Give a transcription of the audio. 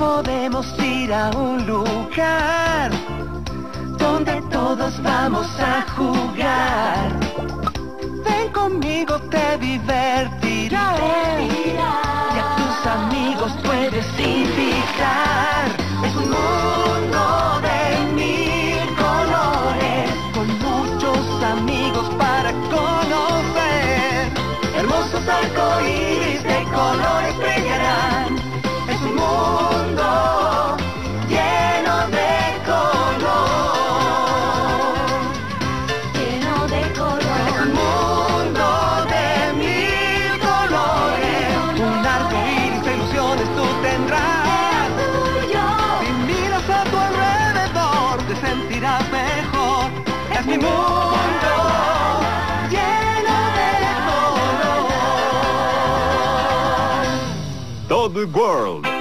Podemos ir a un lugar donde todos vamos a jugar. Ven conmigo, te divertirás. Y a tus amigos puedes invitar. Es un mundo de 1000 colores, con muchos amigos para conocer. Hermosos arcoíris de colores brillarán. Es un mundo lleno de color. Lleno de color. Es un mundo de 1000 colores. Un arcoíris de ilusiones tú tendrás. Si miras a tu alrededor te sentirás mejor. Es mi mundo lleno de color. Todd World.